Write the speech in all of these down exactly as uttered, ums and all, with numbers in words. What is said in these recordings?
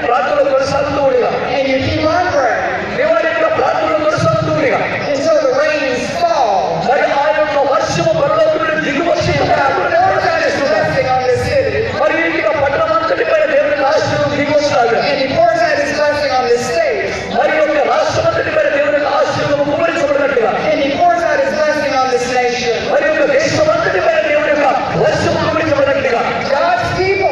And you keep on praying until the rains fall. God blessing on this city. And He pours out His blessing on this state. And He pours out His blessing on this nation. God's people,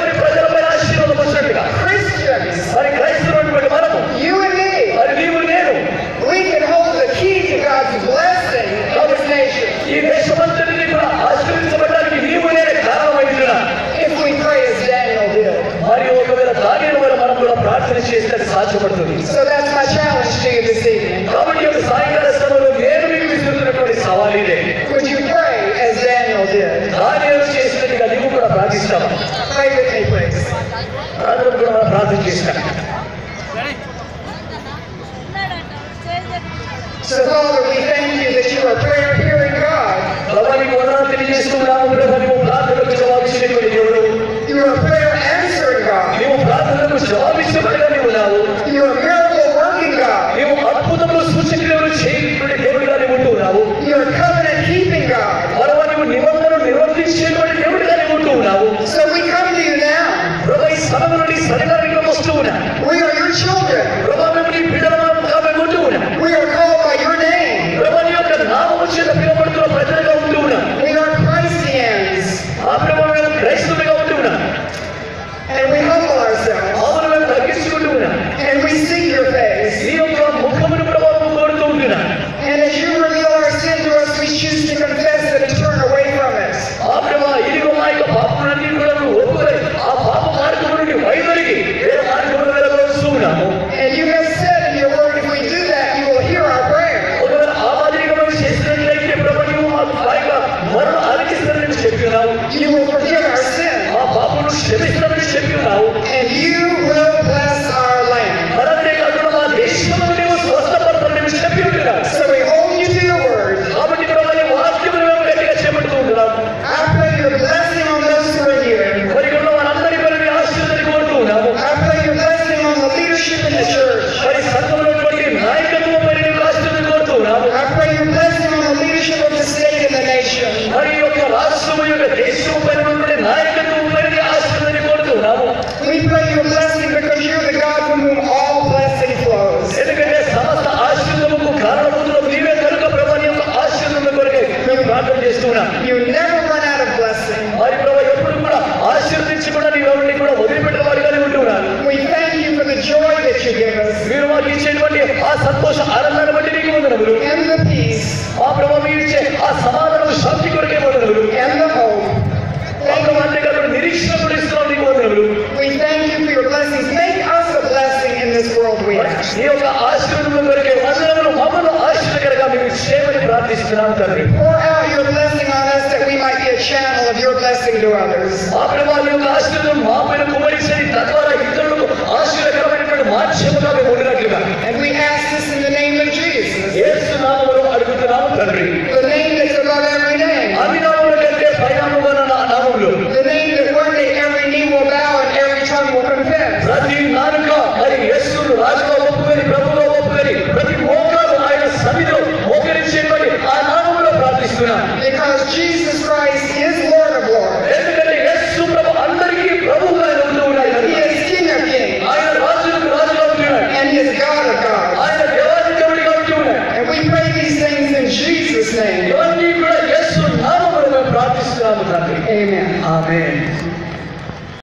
Christians, you and me, we can hold the key to God's blessing on this nation if we pray as Daniel did. So that's my challenge to you this evening. Would you pray as Daniel did? Pray with me, please. So Father, we thank you that you are prayer hearing God. You are prayer answering God. You are miracle working God. You are covenant keeping God. So we come to you now. We are your children. We are called by your name. We are Christians. And we humble ourselves. And we seek your face. And as you reveal our sin to us, we choose to confess it and turn away from it. And you have said in your word, if we do that, you will hear our prayer. You will forgive our sin. And you will bless our land. So we hold you to your word. I pray your blessing on those who are here. I pray your blessing on the leadership in the church. I pray your blessing on the leadership of the state and the nation. We pray your blessing because you're the God from whom all blessing flows. You never run out of blessing. We thank you for the joy that you give us. And the peace. And the hope. Thank you. We thank you for your blessings. Make us a blessing in this world we have. Pour out your blessing on us that we might be a channel of your blessing to others. And we ask this in the name of Jesus. The name that's above every name. The name that one day every knee will bow and every tongue will confess. Because Jesus Christ is Lord of Lords. He is King of Kings. And He is God of gods. And we pray these things in Jesus' name. Amen. Amen.